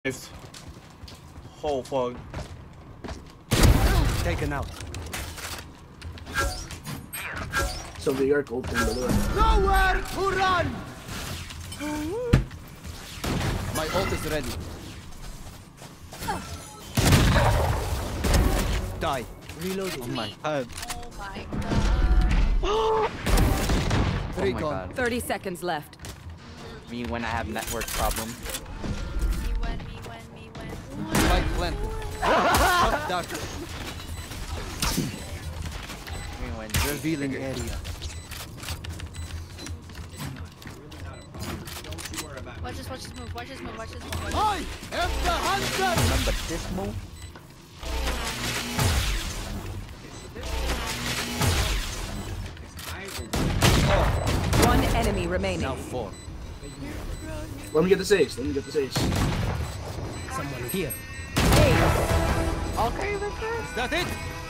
Oh fuck. Taken out. So the arc open the door. Nowhere to run! My ult is ready. Die. Reloading. Oh my god. Oh my god. Oh my god. 30 seconds left. Me when I have network problems. Me when. Spike planted. Shot down. Me when. Revealing area. Watch this move. I am the hunter! Remember this move? One enemy remaining. Now 4. Let me get this ace. Let me get this ace. Someone here. Okay, that's it. Is that it?